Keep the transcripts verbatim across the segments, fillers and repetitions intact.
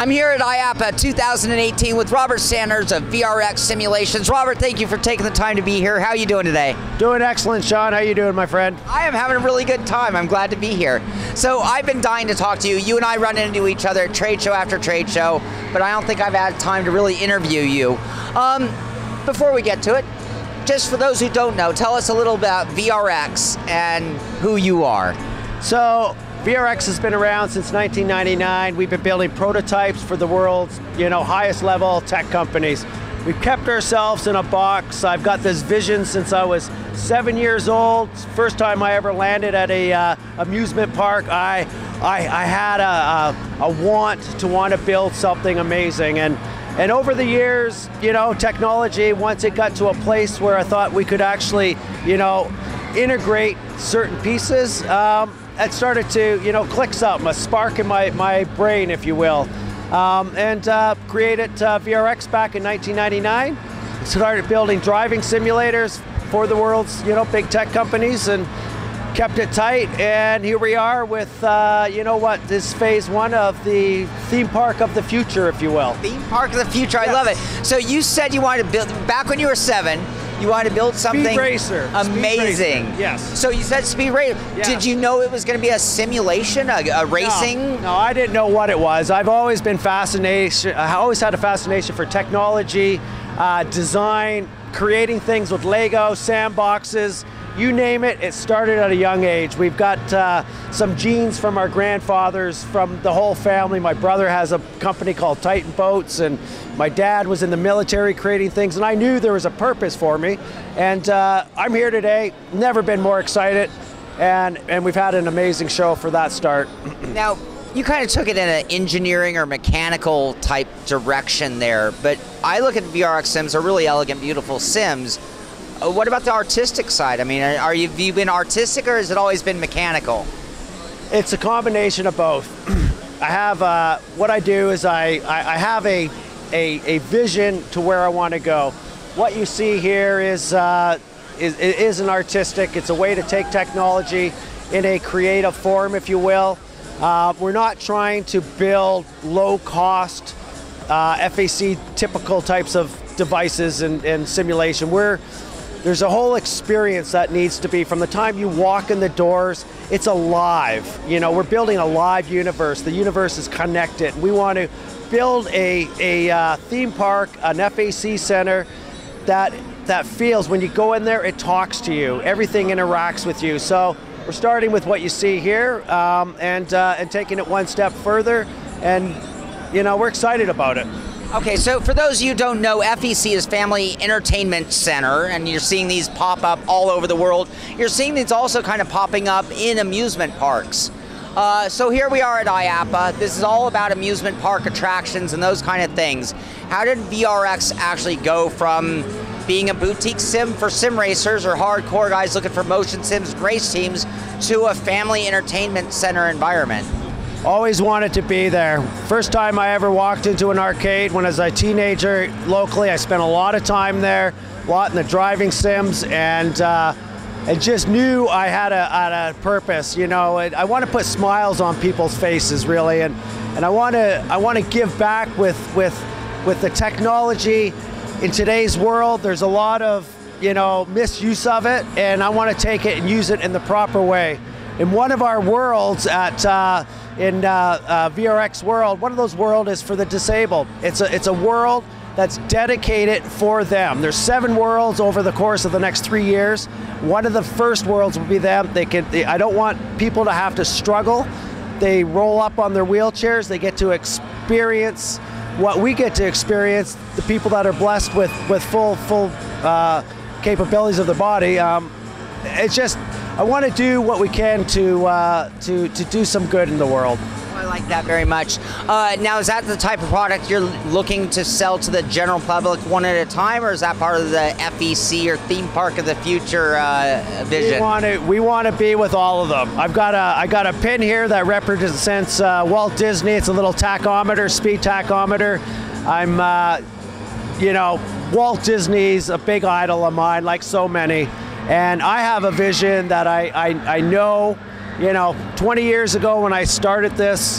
I'm here at I A A P A two thousand eighteen with Robert Stanners of V R X Simulations. Robert, thank you for taking the time to be here. How are you doing today? Doing excellent, Sean. How you doing, my friend? I am having a really good time. I'm glad to be here. So I've been dying to talk to you. You and I run into each other at trade show after trade show, but I don't think I've had time to really interview you. Um, before we get to it, just for those who don't know, tell us a little about V R X and who you are. So, V R X has been around since nineteen ninety-nine. We've been building prototypes for the world's, you know, highest level tech companies. We've kept ourselves in a box. I've got this vision since I was seven years old. First time I ever landed at a uh, amusement park, I, I, I had a, a, a want to want to build something amazing. And, and over the years, you know, technology, once it got to a place where I thought we could actually, you know, integrate certain pieces, um, it started to, you know, click something, a spark in my, my brain, if you will. Um, and uh, created uh, V R X back in nineteen ninety-nine. Started building driving simulators for the world's, you know, big tech companies, and kept it tight. And here we are with, uh, you know what, this phase one of the theme park of the future, if you will. Theme park of the future, I yes. love it. So you said you wanted to build, back when you were seven, you wanted to build something Speed racer. amazing. Speed racer. Yes. So you said Speed Racer. Yeah. Did you know it was going to be a simulation, a, a racing? No, no, I didn't know what it was. I've always been fascination. I always had a fascination for technology, uh, design, creating things with Lego, sandboxes. You name it, it started at a young age. We've got uh, some genes from our grandfathers, from the whole family. My brother has a company called Titan Boats, and my dad was in the military creating things, and I knew there was a purpose for me. And uh, I'm here today, never been more excited, and, and we've had an amazing show for that start. Now, you kind of took it in an engineering or mechanical type direction there, but I look at V R X sims, are really elegant, beautiful sims. What about the artistic side? I mean, are you, have you been artistic, or has it always been mechanical? It's a combination of both. I have, uh, what I do is I, I, I have a, a, a vision to where I want to go. What you see here is, uh, is, is an artistic, it's a way to take technology in a creative form, if you will. Uh, we're not trying to build low cost, uh, F A C typical types of devices and, and simulation. We're, There's a whole experience that needs to be, from the time you walk in the doors, it's alive. You know, we're building a live universe. The universe is connected. We want to build a, a uh, theme park, an F A C center that, that feels, when you go in there, it talks to you. Everything interacts with you. So we're starting with what you see here, um, and, uh, and taking it one step further, and you know, we're excited about it. Okay, so for those of you who don't know, F E C is Family Entertainment Center, and you're seeing these pop up all over the world. You're seeing these also kind of popping up in amusement parks. Uh, so here we are at I A A P A. This is all about amusement park attractions and those kind of things. How did V R X actually go from being a boutique sim for sim racers or hardcore guys looking for motion sims, race teams, to a family entertainment center environment? Always wanted to be there. First time I ever walked into an arcade when I was a teenager locally. I spent a lot of time there, a lot in the driving sims, and uh, I just knew I had a, had a purpose. You know, I, I want to put smiles on people's faces, really, and and I want to I want to give back with with with the technology in today's world. There's a lot of, you know, misuse of it, and I want to take it and use it in the proper way. In one of our worlds at uh, in uh, uh, V R X World, one of those worlds is for the disabled. It's a, it's a world that's dedicated for them. There's seven worlds over the course of the next three years. One of the first worlds will be them. They can, they, I don't want people to have to struggle. They roll up on their wheelchairs, they get to experience what we get to experience, the people that are blessed with, with full, full uh, capabilities of the body. Um, it's just, I want to do what we can to, uh, to, to do some good in the world. I like that very much. Uh, now, is that the type of product you're looking to sell to the general public one at a time, or is that part of the F E C or theme park of the future uh, vision? We want to, we want to be with all of them. I've got a, I got a pin here that represents uh, Walt Disney. It's a little tachometer, speed tachometer. I'm, uh, you know, Walt Disney's a big idol of mine, like so many. And I have a vision that I, I, I know, you know, twenty years ago when I started this,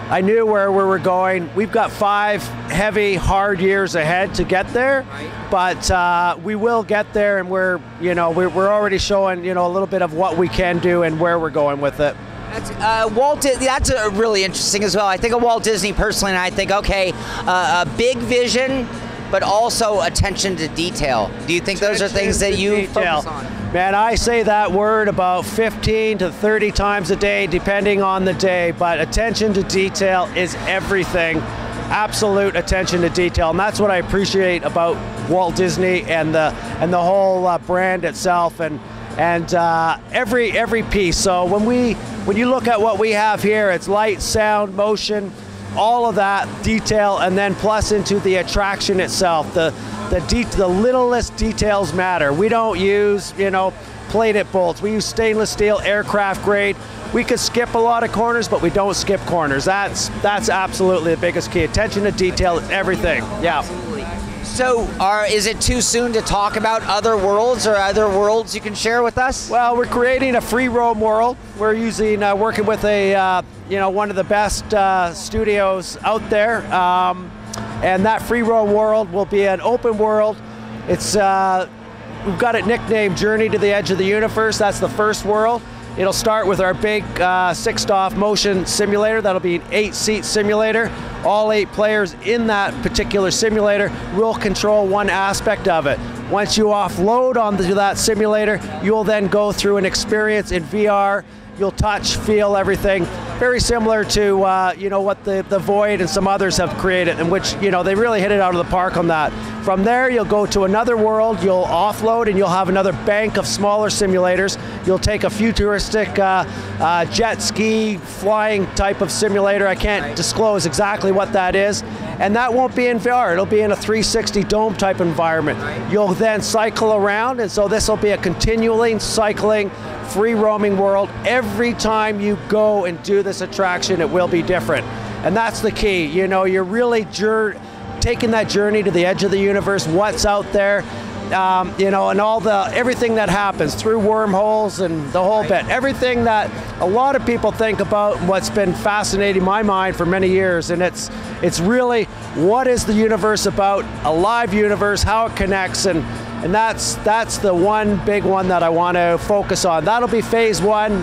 I knew where we were going. We've got five heavy, hard years ahead to get there, Right. but uh, we will get there, and we're, you know, we're, we're already showing, you know, a little bit of what we can do and where we're going with it. That's, uh, Walt, Di- that's uh, really interesting as well. I think of Walt Disney personally, and I think, okay, uh, a big vision, but also attention to detail. Do you think those are things that you Detail. focus on? Man, I say that word about fifteen to thirty times a day, depending on the day, but attention to detail is everything. Absolute attention to detail, and that's what I appreciate about Walt Disney and the and the whole uh, brand itself, and and uh, every every piece. So when we when you look at what we have here, it's light, sound, motion, all of that detail, and then plus into the attraction itself. The the de the littlest details matter. We don't use, you know, plated bolts. We use stainless steel, aircraft grade. We could skip a lot of corners, but we don't skip corners. That's that's absolutely the biggest key. Attention to detail is everything. Yeah. Absolutely. So, are, is it too soon to talk about other worlds or other worlds you can share with us? Well, we're creating a free roam world. We're using uh, working with a uh, you know one of the best uh, studios out there, um, and that free roam world will be an open world. It's uh, we've got it nicknamed Journey to the Edge of the Universe. That's the first world. It'll start with our big uh, six-off motion simulator. That'll be an eight-seat simulator. All eight players in that particular simulator will control one aspect of it. Once you offload onto that simulator, you'll then go through an experience in V R. You'll touch, feel everything. Very similar to uh, you know what the, the Void and some others have created, in which you know they really hit it out of the park on that. From there, you'll go to another world. You'll offload, and you'll have another bank of smaller simulators. You'll take a futuristic uh, uh, jet ski flying type of simulator. I can't Right. disclose exactly what that is, and that won't be in V R. It'll be in a three sixty dome type environment. Right. You'll then cycle around, and so this will be a continually cycling, free roaming world. Every time you go and do this attraction, it will be different, and that's the key. You know, you're really jour taking that journey to the edge of the universe. What's out there? Um, you know, and all the everything that happens through wormholes and the whole bit. Everything that a lot of people think about, and what's been fascinating my mind for many years, and it's it's really what is the universe about? A live universe, how it connects, and and that's that's the one big one that I want to focus on. That'll be phase one,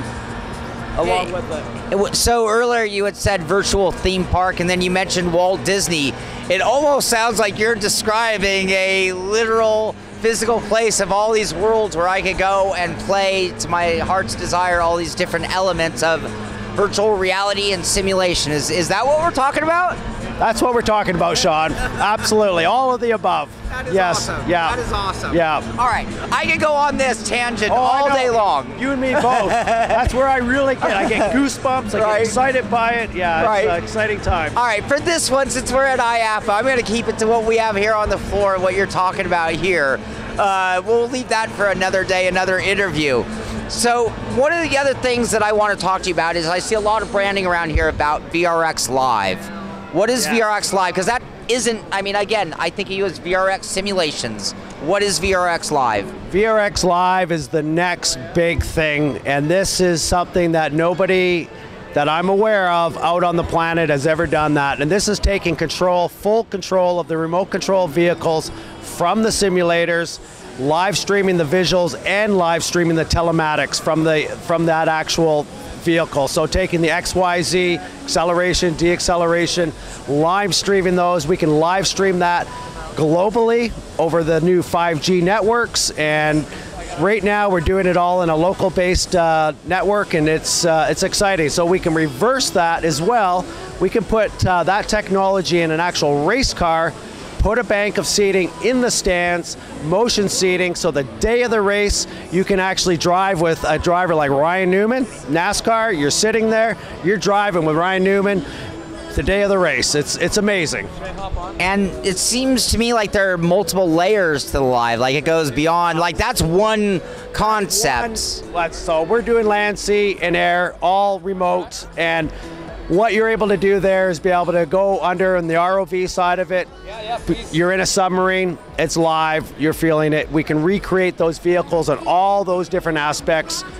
along with it. It wa- So earlier you had said virtual theme park, and then you mentioned Walt Disney. It almost sounds like you're describing a literal physical place of all these worlds where I could go and play to my heart's desire all these different elements of virtual reality and simulation. Is, is that what we're talking about? That's what we're talking about, Sean. Absolutely, all of the above. That is yes. awesome. Yeah. That is awesome. Yeah. All right, I could go on this tangent Oh, I all know. day long. You and me both. That's where I really get. I get goosebumps. I Right. get excited by it. Yeah, Right. it's an exciting time. All right, for this one, since we're at I A A P A, I'm going to keep it to what we have here on the floor, what you're talking about here. Uh, we'll leave that for another day, another interview. So one of the other things that I want to talk to you about is I see a lot of branding around here about V R X Live. What is Yeah. V R X Live? Because that isn't, I mean, again, I think of you as V R X Simulations. What is V R X Live? V R X Live is the next big thing, and this is something that nobody that I'm aware of out on the planet has ever done that. And this is taking control, full control of the remote control vehicles from the simulators, live streaming the visuals and live streaming the telematics from the from that actual vehicle. So taking the X Y Z, acceleration, deacceleration, live streaming those. We can live stream that globally over the new five G networks, and right now we're doing it all in a local based uh, network, and it's uh, it's exciting. So we can reverse that as well. We can put uh, that technology in an actual race car, put a bank of seating in the stands, motion seating, so the day of the race, you can actually drive with a driver like Ryan Newman, NASCAR, you're sitting there, you're driving with Ryan Newman the day of the race. It's it's amazing. And it seems to me like there are multiple layers to the live, like it goes beyond, like that's one concept. One- let's- so we're doing land, sea, and air, all remote, and what you're able to do there is be able to go under in the R O V side of it. You're in a submarine, it's live, you're feeling it. We can recreate those vehicles and all those different aspects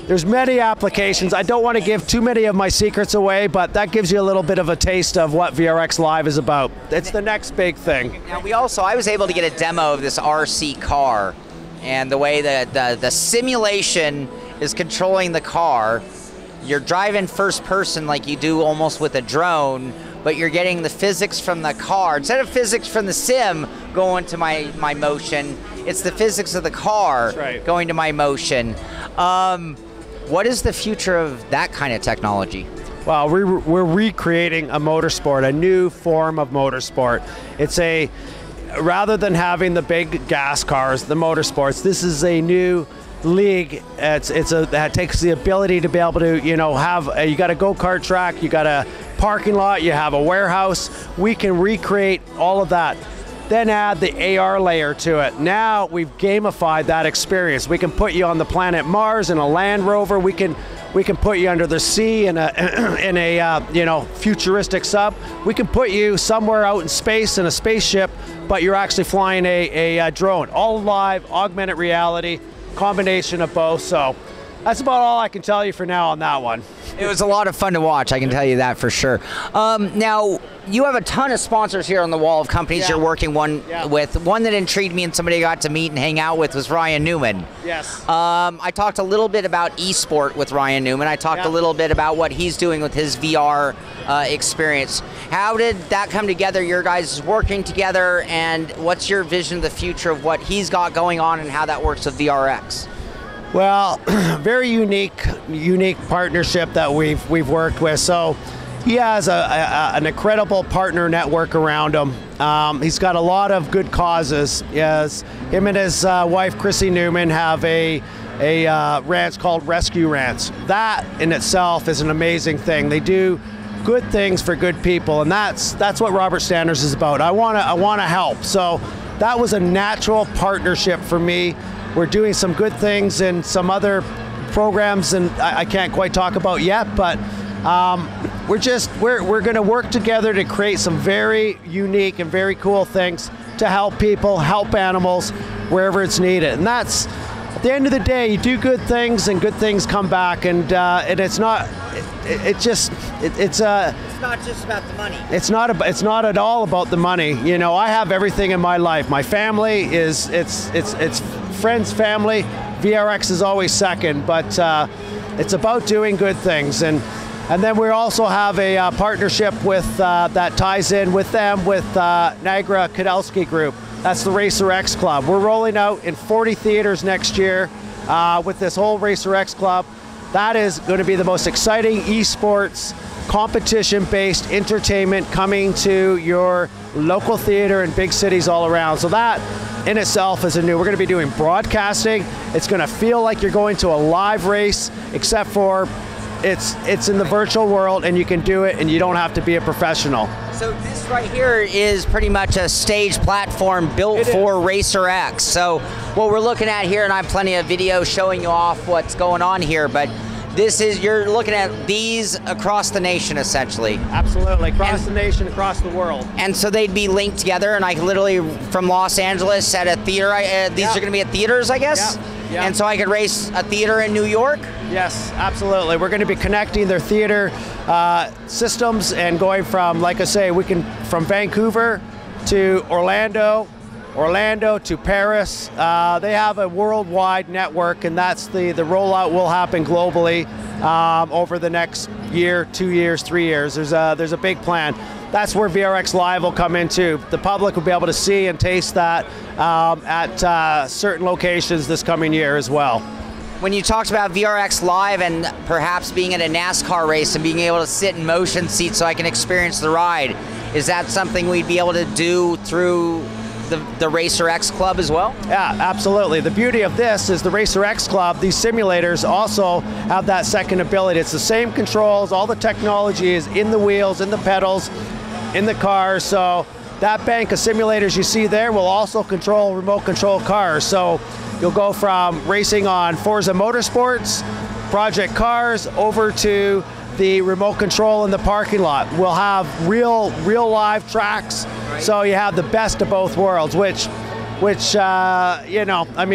there's many applications. I don't want to give too many of my secrets away, but that gives you a little bit of a taste of what V R X Live is about. It's the next big thing. Now we also, I was able to get a demo of this R C car, and the way that the, the simulation is controlling the car. You're driving first person like you do almost with a drone, but you're getting the physics from the car. Instead of physics from the sim going to my, my motion, it's the physics of the car right. going to my motion. Um, what is the future of that kind of technology? Well, we're, we're recreating a motorsport, a new form of motorsport. It's a, rather than having the big gas cars, the motorsports, this is a new league. It's it's a that takes the ability to be able to, you know, have a, you got a go-kart track, you got a parking lot, you have a warehouse. We can recreate all of that. Then add the A R layer to it. Now we've gamified that experience. We can put you on the planet Mars in a Land Rover. We can we can put you under the sea in a in a uh, you know, futuristic sub. We can put you somewhere out in space in a spaceship, but you're actually flying a, a, a drone. All live, augmented reality. Combination of both, so that's about all I can tell you for now on that one. It was a lot of fun to watch, I can tell you that for sure. Um, now, you have a ton of sponsors here on the wall of companies yeah. you're working one yeah. with. One that intrigued me and somebody I got to meet and hang out with was Ryan Newman. Yes. Um, I talked a little bit about eSport with Ryan Newman. I talked yeah. a little bit about what he's doing with his V R uh, experience. How did that come together, your guys working together, and what's your vision of the future of what he's got going on and how that works with V R X? Well, very unique, unique partnership that we've we've worked with. So he has a, a, an incredible partner network around him. Um, he's got a lot of good causes. Yes, him and his uh, wife Chrissy Newman have a a uh, ranch called Rescue Ranch. That in itself is an amazing thing. They do good things for good people, and that's that's what Robert Stanners is about. I wanna I wanna help. So that was a natural partnership for me. We're doing some good things in some other programs, and I, I can't quite talk about yet, but um, we're just, we're, we're gonna work together to create some very unique and very cool things to help people, help animals, wherever it's needed. And that's, at the end of the day, you do good things and good things come back, and uh, and it's not, it, it just, it, it's a, uh, It's not just about the money. It's not, a, it's not at all about the money. You know, I have everything in my life. My family is, it's, it's, it's friends, family. V R X is always second, but uh, it's about doing good things. And and then we also have a uh, partnership with uh, that ties in with them with uh, Niagara Kadelsky Group. That's the Racer X Club. We're rolling out in forty theaters next year uh, with this whole Racer X Club. That is going to be the most exciting esports competition-based entertainment coming to your local theater in big cities all around. So that in itself is a new. We're going to be doing broadcasting. It's going to feel like you're going to a live race, except for it's it's in the virtual world, and you can do it, and you don't have to be a professional. So this right here is pretty much a stage platform built for Racer X. So what we're looking at here, and I have plenty of video showing you off what's going on here, but this is, you're looking at these across the nation, essentially. Absolutely, across and, the nation, across the world. And so they'd be linked together, and I could literally, from Los Angeles at a theater, uh, these yeah. are going to be at theaters, I guess? Yeah. Yeah. And so I could race a theater in New York? Yes, absolutely. We're going to be connecting their theater uh, systems and going from, like I say, we can, from Vancouver to Orlando, Orlando to Paris. Uh, they have a worldwide network, and that's the, the rollout will happen globally um, over the next year, two years, three years. There's a, there's a big plan. That's where V R X Live will come into. The public will be able to see and taste that um, at uh, certain locations this coming year as well. When you talked about V R X Live and perhaps being at a NASCAR race and being able to sit in motion seats so I can experience the ride, is that something we'd be able to do through the, the Racer X Club as well? Yeah, absolutely. The beauty of this is the Racer X Club, these simulators also have that second ability. It's the same controls, all the technology is in the wheels, in the pedals, in the cars, so that bank of simulators you see there will also control remote control cars. So you'll go from racing on Forza Motorsports, Project Cars, over to the remote control in the parking lot. We'll have real, real live tracks, right. So you have the best of both worlds, which, which uh, you know, I mean,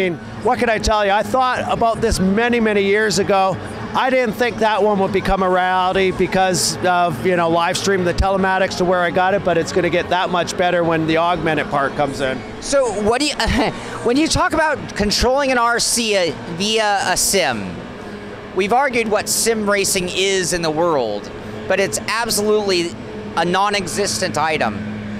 what can I tell you? I thought about this many, many years ago. I didn't think that one would become a reality because of, you know, live stream the telematics to where I got it, but it's going to get that much better when the augmented part comes in. So what do you, when you talk about controlling an R C via a sim, we've argued what sim racing is in the world, but it's absolutely a non-existent item.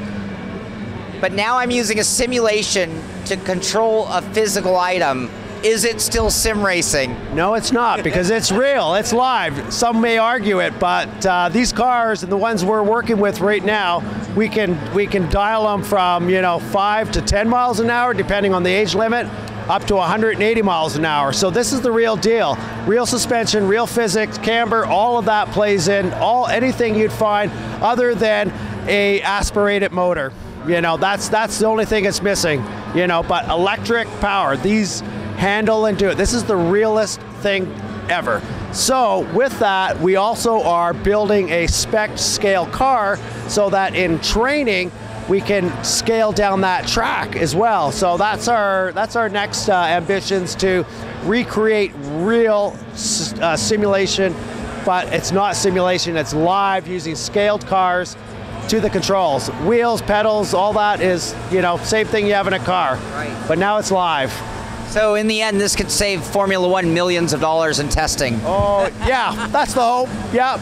But now I'm using a simulation to control a physical item. Is it still sim racing? No, it's not, because it's real, it's live. Some may argue it, but uh, these cars and the ones we're working with right now, we can we can dial them from, you know, five to ten miles an hour, depending on the age limit, up to one hundred eighty miles an hour. So this is the real deal. Real suspension, real physics, camber, all of that plays in. All anything you'd find other than a aspirated motor. You know, that's that's the only thing it's missing. You know, but electric power, these handle and do it. This is the realest thing ever. So with that, we also are building a spec scale car so that in training we can scale down that track as well. So that's our that's our next uh, ambitions, to recreate real uh, simulation, but it's not simulation, it's live using scaled cars to the controls. Wheels, pedals, all that is, you know, same thing you have in a car. Right. But now it's live. So in the end, this could save Formula One millions of dollars in testing. Oh, yeah, that's the hope, yeah.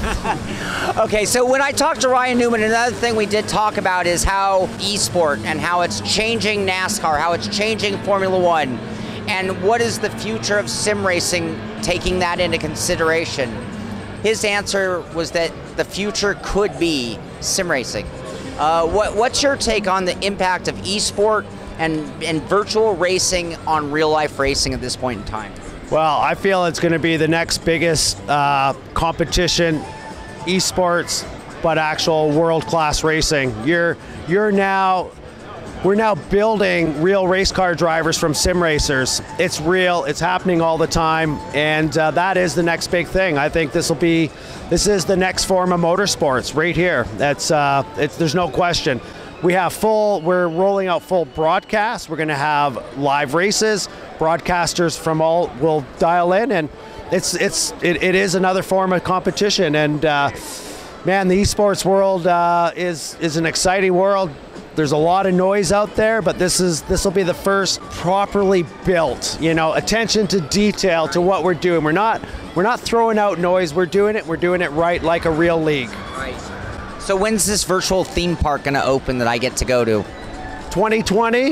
Okay, so when I talked to Ryan Newman, another thing we did talk about is how eSport and how it's changing NASCAR, how it's changing Formula One, and what is the future of sim racing taking that into consideration. His answer was that the future could be sim racing. Uh, what, what's your take on the impact of eSport and, and virtual racing on real life racing at this point in time? Well, I feel it's going to be the next biggest uh, competition, esports, but actual world-class racing. You're, you're now, we're now building real race car drivers from sim racers. It's real, it's happening all the time, and uh, that is the next big thing. I think this will be, this is the next form of motorsports right here. That's, uh, it's, there's no question. We have full, we're rolling out full broadcasts. We're going to have live races. Broadcasters from all will dial in, and it's it's it, it is another form of competition. And uh, man, the esports world uh, is is an exciting world. There's a lot of noise out there, but this is this will be the first properly built, you know, attention to detail to what we're doing. We're not we're not throwing out noise. We're doing it. We're doing it right, like a real league. Right. So when's this virtual theme park going to open that I get to go to? twenty twenty.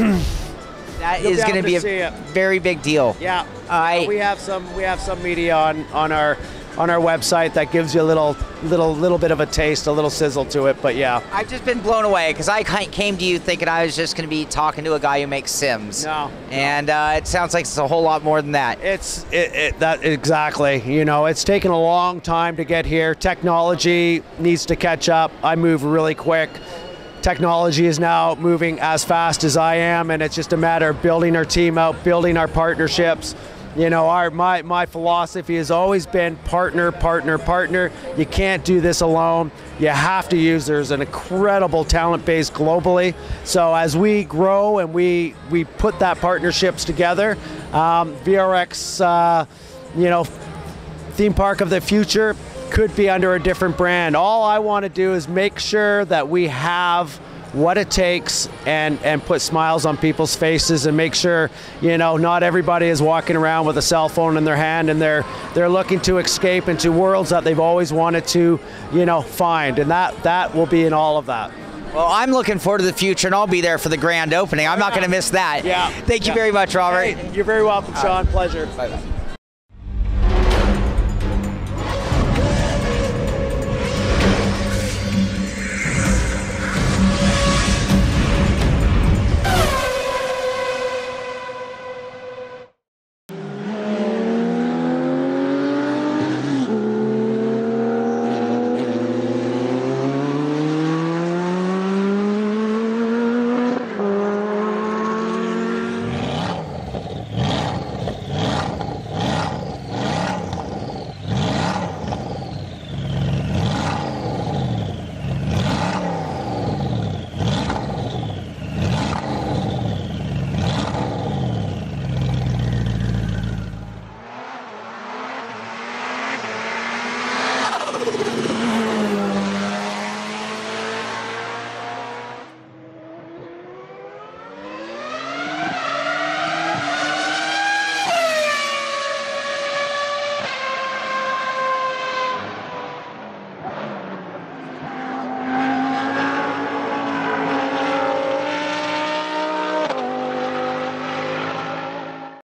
That is going to be a very big deal. Yeah, I, uh, we have some we have some media on on our on our website that gives you a little little little bit of a taste, a little sizzle to it. But yeah, I've just been blown away because I came to you thinking I was just going to be talking to a guy who makes Sims. No, and uh, it sounds like it's a whole lot more than that. It's it, it, that exactly. You know, it's taken a long time to get here. Technology needs to catch up. I move really quick. Technology is now moving as fast as I am, and it's just a matter of building our team out, building our partnerships. You know, our my, my philosophy has always been partner, partner, partner. You can't do this alone. You have to use, there's an incredible talent base globally. So as we grow and we, we put that partnerships together, um, V R X, uh, you know, theme park of the future could be under a different brand. All I want to do is make sure that we have what it takes and and put smiles on people's faces and make sure, you know, not everybody is walking around with a cell phone in their hand and they're they're looking to escape into worlds that they've always wanted to, you know, find, and that that will be in all of that. Well, I'm looking forward to the future, and I'll be there for the grand opening. I'm not going to miss that. Yeah. Thank you yeah. very much, Robert. Hey, you're very welcome, Sean. Pleasure. Bye-bye.